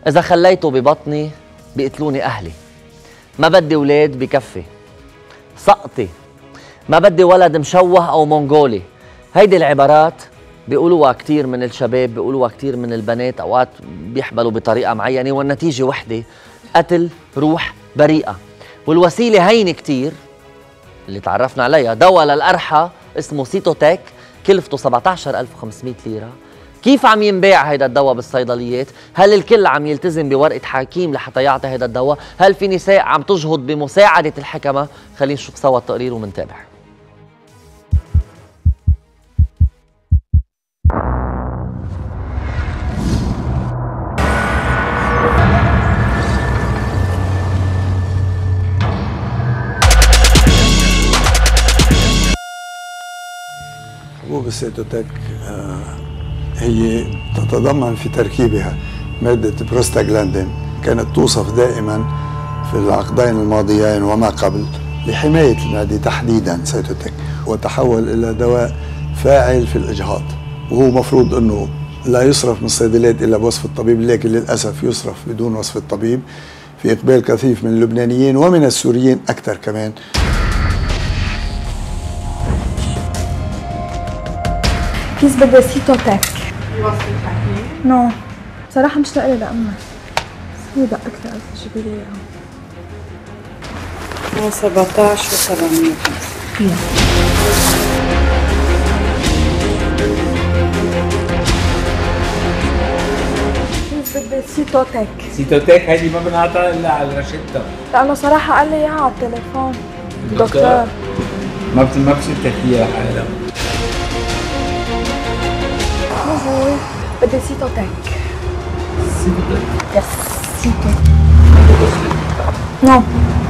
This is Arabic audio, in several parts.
إذا خليته ببطني بيقتلوني أهلي، ما بدي ولاد بكفي، سقطي، ما بدي ولد مشوه أو منغولي. هيدي العبارات بيقولوها كتير من الشباب، بيقولوها كتير من البنات، أوقات بيحبلوا بطريقة معينة والنتيجة وحدة، قتل روح بريئة. والوسيلة هينة كتير اللي تعرفنا عليها، دواء للقرحة اسمه سيتوتيك كلفته 17,500 ليرة. كيف عم ينباع هيدا الدواء بالصيدليات؟ هل الكل عم يلتزم بورقة حكيم لحتى يعطي هيدا الدواء؟ هل في نساء عم تجهض بمساعدة الحكمة؟ خلينا نشوف سوا التقرير ومنتابع. حبوب السيتوتيك هي تتضمن في تركيبها مادة بروستاغلاندين، كانت توصف دائما في العقدين الماضيين وما قبل لحماية المعدة تحديدا سيتوتيك، وتحول إلى دواء فاعل في الإجهاض، وهو مفروض أنه لا يصرف من الصيدليات إلا بوصف الطبيب، لكن للأسف يصرف بدون وصف الطبيب في إقبال كثيف من اللبنانيين ومن السوريين أكثر كمان. كيس بدي سيتوتيك. وصفة حكيم؟ نو بصراحة مش لاقي لأمها، سوداء أكثر جيبي لي إياها. 17,750. كيس بدي سيتوتيك. سيتوتيك هيدي ما بنعطيها إلا على الروشتة، لأنه صراحة قال لي إياها على التليفون الدكتور. ما بتصير تحكيها لحالها. هو بدي سيتوتيك. سيتوتيك؟ يس سيتوتيك. نو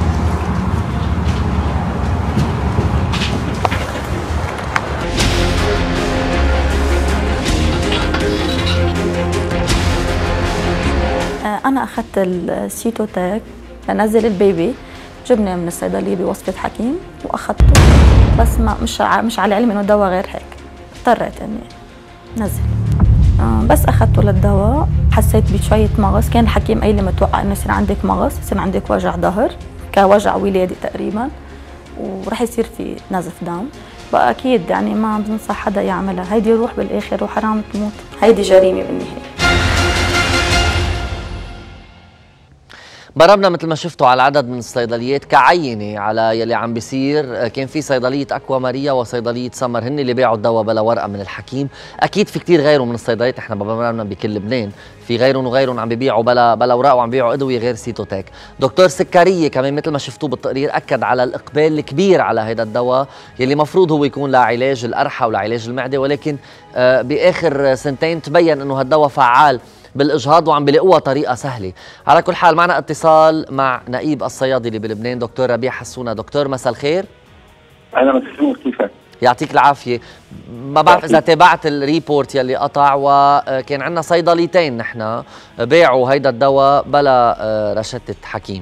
أنا أخذت السيتوتيك لنزل البيبي، جبناه من الصيدلية بوصفة حكيم وأخذته، بس ما مش على علم إنه دواء غير هيك، اضطريت إني نزل. بس أخذته للدواء حسيت بشوية مغص، كان الحكيم قايل لي متوقع إنه يصير عندك مغص، يصير عندك وجع ظهر كوجع ولادي تقريبا، ورح يصير في نزف دم. بقى أكيد يعني ما بنصح حدا يعملها، هيدي روح بالآخر وحرام تموت، هيدي جريمة بالنهاية. ضربنا مثل ما شفتوا على عدد من الصيدليات كعينه على يلي عم بيصير. كان في صيدليه اكوا ماريا وصيدليه سمر، هن اللي باعوا الدواء بلا ورقه من الحكيم. اكيد في كثير غيره من الصيدليات، احنا بمرنا بكل لبنان في غيرهم وغيرهم عم بيبيعوا بلا اوراق وعم بيبيعوا ادويه غير سيتوتيك. دكتور سكريه كمان مثل ما شفتوه بالتقرير اكد على الاقبال الكبير على هذا الدواء يلي مفروض هو يكون لعلاج القرحه ولعلاج المعده، ولكن باخر سنتين تبين انه هالدواء فعال بالاجهاض وعم بيلاقوها طريقه سهله. على كل حال معنا اتصال مع نقيب الصيادله بلبنان دكتور ربيع حسونه. دكتور مساء الخير. اهلا وسهلا، كيفك؟ يعطيك العافيه. ما بعرف اذا تابعت الريبورت يلي قطع، وكان عندنا صيدليتين نحن باعوا هيدا الدواء بلا رشده حكيم.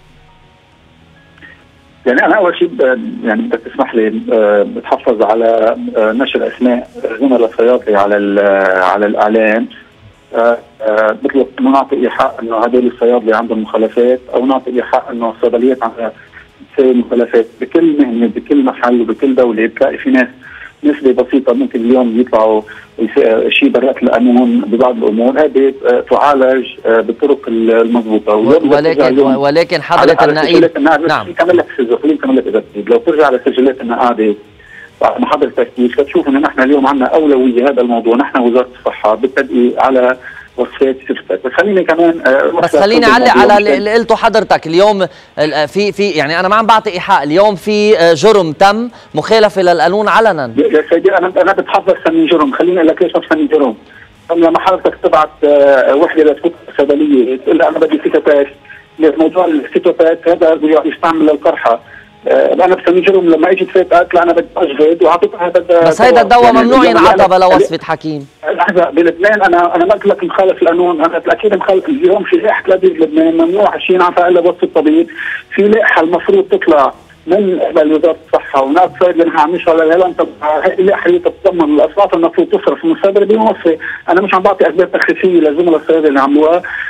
يعني انا اول شيء يعني بدك تسمح لي بتحفظ على نشر اسماء زملاء الصيادله على الاعلام. بطلب انه نعطي ايحاء انه هدول الصيادله عندهم مخالفات، او نعطي ايحاء انه الصيدليات عندها تسوي مخالفات. بكل مهنه بكل محل وبكل دوله بتلاقي في ناس نسبه بسيطه ممكن اليوم يطلعوا شيء برات القانون ببعض الامور، هذه تعالج بالطرق المضبوطه. ولكن حضرة النقيب نعم كمل لك اذا بتريد، لو ترجع لسجلات النقابه بعد ما حضرتك كيف تشوف انه نحن اليوم عندنا اولويه هذا الموضوع، نحن وزاره الصحه بالتدقيق على وصفات سيتوتيك. بس خليني كمان خليني اعلق على اللي قلته حضرتك اليوم. في يعني انا ما عم بعطي ايحاء، اليوم في جرم تم مخالفه للقانون علنا. يا سيدي انا بتحضر سمي جرم، خليني اقول لك ليش سمي جرم. لما حضرتك تبعت وحده لتفوت الصيدليه تقول لها انا بدي سيتوتيك، موضوع السيتوتيك هذا يستعمل للقرحه، انا بسميه جرم. لما اجت فات قالت لا انا بدي اجهض واعطيتها هذا، بس هيدا الدواء ممنوع ينعطى بلا وصفه حكيم. لحظه، بلبنان انا ما قلت لك مخالف القانون، انا اكيد مخالف. اليوم في لائحه بلبنان ممنوع شيء ينعطى الا بوصفه الطبيب. في لائحه المفروض تطلع من قبل وزاره الصحه ونائب صيدله نحن عم نشتغل عليها، هي اللائحه اللي تتضمن الاصوات المفروض تصرف من الصيدله بموصفه. انا مش عم بعطي اسباب تخفيفيه للزملاء الصيادله اللي عملوها،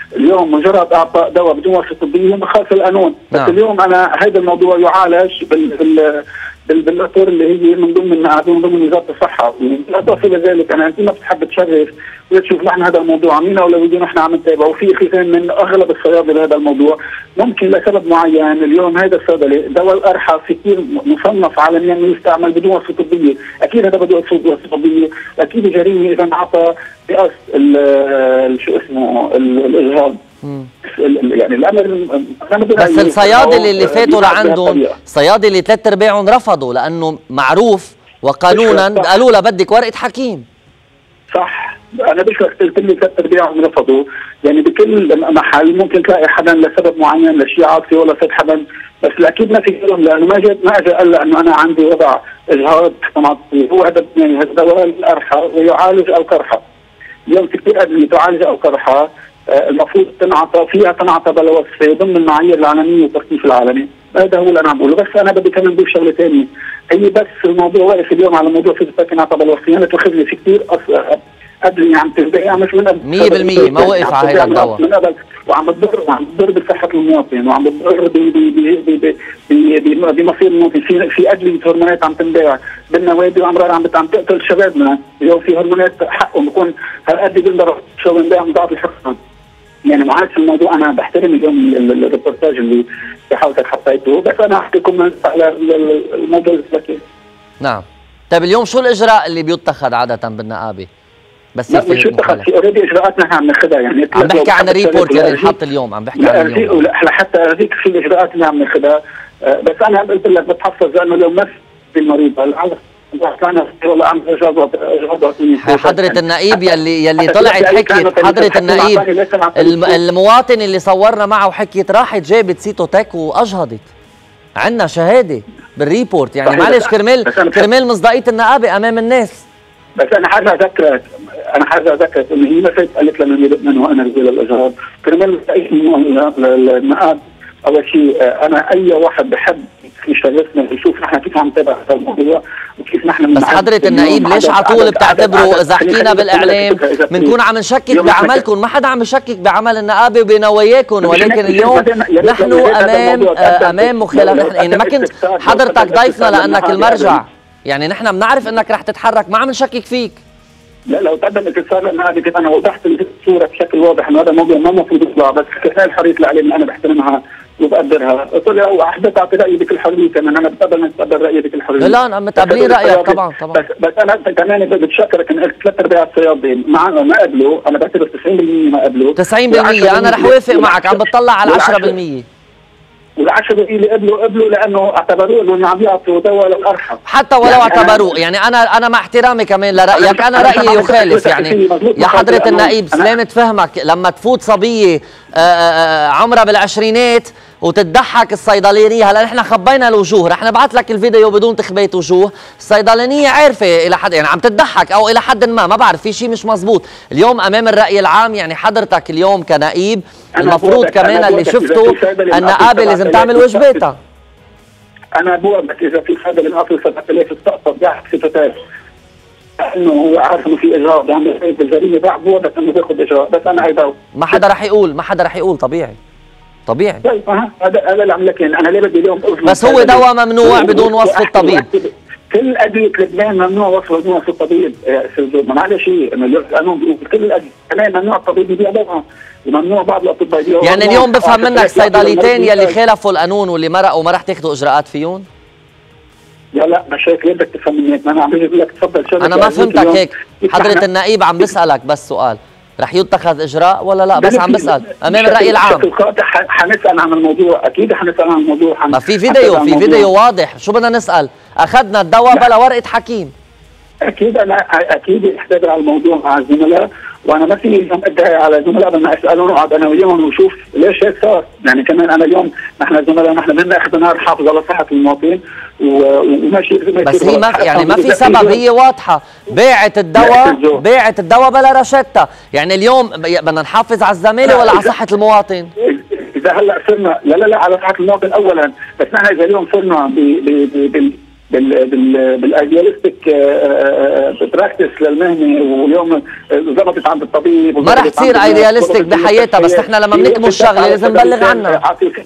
اليوم مجرد اعطاء دواء بدون وصفه طبيه مخالف القانون. بس نعم. اليوم انا هذا الموضوع يعالج بالاطر اللي هي من ضمن وزاره الصحه. بالاضافه الى ذلك انا انت ما بتحب تشرف وتشوف نحن هذا الموضوع عمينا اولويه نحن عم نتابعه، وفي خزان من اغلب الصيادله بهذا الموضوع ممكن لسبب معين. اليوم هذا الصيدلي دواء القرحه في كثير مصنف عالميا يستعمل بدون وصفه طبيه، اكيد هذا بده وصفه طبيه، اكيد جريمه اذا انعطى بقصد شو اسمه الاجهاض. يعني الامر بس الصيادله اللي فاتوا لعندهم صيادله 3 ارباعهم رفضوا لانه معروف وقانونا قالوا له بدك ورقه حكيم. صح، انا بشرح قلت لي 3 ارباعهم رفضوا، يعني بكل محل ممكن تلاقي حدا لسبب معين لشيء عاطفي ولا صد حدا، بس اكيد ما في كلام لانه ما اجى قال انه انا عندي وضع اجهاض تنعطي. هو هذا يعني هذا دواء القرحه ويعالج القرحه. اليوم في كثير ادويه تعالج القرحه المفروض تنعطى بلا وصفه ضمن المعايير العالميه والتصنيف العالمي. هذا هو اللي انا عم بقوله. بس انا بدي كمان اضيف شغله ثانيه، هي بس الموضوع واقف اليوم على موضوع فيزيك تنعطى بلا وصفه. انا تاخذ لي في كثير ادويه عم تنبيع مش من 100% ما وقف على هذا الدواء من قبل، وعم بتضر بصحه المواطن، وعم بتضر بمصير المواطن. في ادويه هرمونات عم تنباع بالنوادي وامرار عم تقتل شبابنا. اليوم في هرمونات حقهم بكون هالقد بينضرب شو بنباع مضاعف الحقن. يعني معاك في الموضوع انا بحترم اليوم الريبورتاج اللي حضرتك حطيته، بس انا احكيكم على الموضوع الذكي. نعم. طيب اليوم شو الاجراء اللي بيتخذ عاده بالنقابه؟ بس لا مش يتخذ، في اوريدي اجراءات نحن عم ناخذها. يعني عم بحكي عن الريبورت اللي انحط اليوم، عم بحكي عن اليوم. لا حتى هذيك في الاجراءات اللي عم ناخذها، بس انا قلت لك بتحفظ لانه اليوم ما في المريض حضرة النقيب يلي طلعت حكيت، حضرة النقيب المواطن اللي صورنا معه وحكيت راحت جابت سيتوتك واجهضت. عندنا شهاده بالريبورت، يعني معلش كرمال مصداقيه النقابه امام الناس. بس انا حاجه ذكرت انه هي ما قالت لنا من لبنان وانا رجل الاجهاض، كرمال مصداقيه النقاب. اول شيء انا اي واحد بحب يشرفنا يشوف نحن كيف عم نتابع هذا الموضوع وكيف نحن. بس حضرة النقيب ليش على طول بتعتبروا اذا حكينا بالاعلام بنكون عم نشكك بعملكم؟ ما حدا عم يشكك بعمل النقابه وبنواياكم، ولكن اليوم نحن امام مخالفه. يعني ما كنت حضرتك ضيفنا لانك المرجع، يعني نحن بنعرف انك رح تتحرك، ما عم نشكك فيك. لا لو تقدم اتصال النقابه كنت انا وضحت الصوره بشكل واضح انه هذا الموضوع ما المفروض يطلع، بس كفايه الحريص الاعلام انا بحترمها وبقدرها. قلت له واحدث اعطي رايي بكل حريه كمان، انا بتقبل رايي بكل حريه. لا انا متقبلين رايك طبعا. بس انا كمان بتشكرك ان قلت 3 ارباع الصيادين ما قبلوا، انا بعتبر 90% ما قبلوا. 90% انا رح وافق معك، عم بتطلع على 10%. وال10% اللي قبلوا لانه اعتبروه انه عم يعطوا دواء للقرحه. حتى ولو اعتبروه، يعني انا مع احترامي كمان لرايك، انا رايي يخالف. يعني يا حضرة النقيب سلامة فهمك، لما تفوت صبيه عمرها بالعشرينات وتضحك الصيدلانيه، هلا نحن خبينا الوجوه، رح نبعث لك الفيديو بدون تخبيت وجوه، الصيدلانيه عارفه الى حد يعني عم تضحك او الى حد ما بعرف في شيء مش مزبوط اليوم امام الراي العام. يعني حضرتك اليوم كنقيب المفروض كمان اللي شفته النقابه لازم تعمل واجباتها. انا بوقف اذا في حدا بنقفل 7000 استقطب يحكي ستات انه هو عارف انه في اجراء بيعمل هيك بالجريمه بوقف انه بياخذ اجراء، بس انا هيدا ما حدا رح يقول طبيعي. طيب هذا اللي عم لك. انا ليه بدي اليوم بس هو دواء ممنوع بدون وصف الطبيب. كل ادويه لبنان ممنوع وصف الطبيب. معلش انه القانون بيقول كل الادويه كمان ممنوع الطبيب يبيع دواء، وممنوع بعض الاطباء يبيعوا. يعني اليوم بفهم منك صيدليتين يلي خالفوا القانون واللي مرقوا ما رح تاخذوا اجراءات فيهم؟ لا مش هيك. ليه بدك تفهم مني؟ انا عم بقول لك تفضل شغلك. انا ما فهمتك هيك. حضرة النقيب عم بسألك بس سؤال، رح يتخذ اجراء ولا لا؟ بس عم بسأل امام الرأي العام. حنسأل عن الموضوع، اكيد حنسأل عن الموضوع. ما في فيديو واضح، شو بدنا نسأل؟ اخذنا الدواء بلا ورقة حكيم. اكيد انا اكيد احتاج على الموضوع مع الزملاء، وانا ما في ادعي على الزملاء بدنا اسالهم نقعد انا وياهم ونشوف ليش هيك صار. يعني كمان انا اليوم نحن الزملاء نحن بدنا ناخذ نار حافظ على صحه المواطن وماشي. بس هي ما في سبب، هي واضحه، باعت الدواء بلا رشتة. يعني اليوم بدنا نحافظ على الزميله ولا على صحه المواطن؟ اذا هلا صرنا لا على صحه المواطن اولا، بس نحن اذا اليوم صرنا بالايديالستيك براكتس للمهنه، واليوم ظبطت عند الطبيب ما رح تصير ايديالستيك بحياتها، بس نحن لما بنكمل الشغله لازم نبلغ عنها.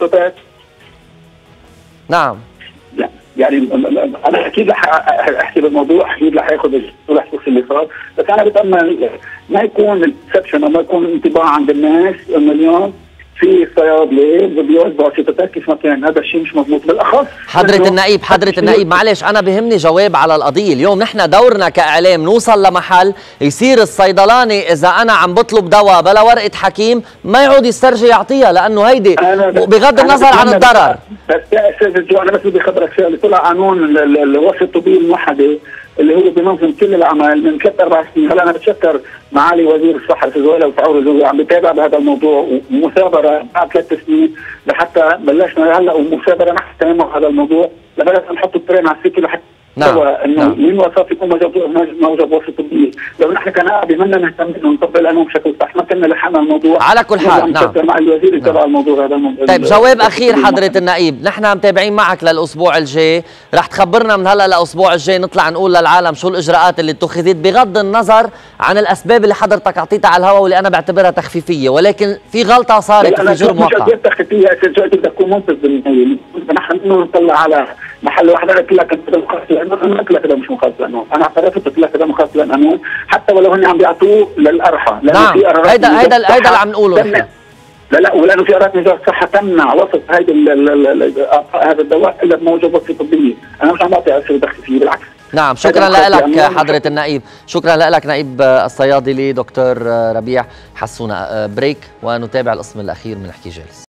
نعم. لا يعني انا اكيد رح احكي بالموضوع، اكيد رح اخذ رح اشوف اللي صار، بس انا بتامل ما يكون السبشن او ما يكون انطباع عند الناس انه اليوم في صيادله بيوزعوا سيتوتك كيف ما كان. هذا الشيء مش مضبوط بالاخص. حضرة النقيب معلش انا بهمني جواب على القضيه. اليوم نحن دورنا كاعلام نوصل لمحل يصير الصيدلاني اذا انا عم بطلب دواء بلا ورقه حكيم ما يعود يسترجي يعطيها، لانه هيدي بغض النظر عن الضرر. بس يا استاذ جو انا بس بدي اخبرك شغله، طلع قانون الوصفه الطبيه الموحده اللي هو بينظم كل العمل من 3-4 سنين. هلا انا بتشكر معالي وزير الصحه الاستاذ وائل وفعور الجوزي عم بيتابع بهذا الموضوع، ومثابره بعد 3 سنين لحتى بلشنا هلا ومثابره نحن تمام هذا الموضوع لبلشنا نحط الترين على السكه لحتى انه من وصف يكون موجب وصفه طبيه. لو نحن كنائب بدنا نهتم انه نطبق القانون بشكل صح، ما كنا لحقنا الموضوع على كل حال. نعم مع الوزير يتابع الموضوع هذا الموضوع. طيب جواب اخير حضره النقيب، نحن متابعين معك للاسبوع الجاي، رح تخبرنا من هلا للاسبوع الجاي نطلع نقول للعالم شو الاجراءات اللي اتخذت بغض النظر عن الاسباب اللي حضرتك اعطيتها على الهواء واللي انا بعتبرها تخفيفيه، ولكن في غلطه صارت وفي جرم وقع. مش تخفيفيه يا استاذ بدك تكون منصف بالنهايه. نحن نطلع على محل واحد انا قلت لك كذا مخالف للقانون، انا قلت لك كذا مش مخالف للقانون، انا اعترفت قلت لك كذا مخالف للقانون حتى ولو هن عم بيعطوه للارحى. نعم هيدا اللي عم نقوله نحن. لا ولانه في قرارات وزاره الصحه تمنع وصف هذا الدواء الا بموجب وصفه طبيه، انا مش عم بعطي اسئله تخفيفيه بالعكس. نعم شكرا لك حضرة النقيب، شكرا لك نقيب الصيادلي دكتور ربيع. حسونا بريك ونتابع القسم الاخير من احكي جالس.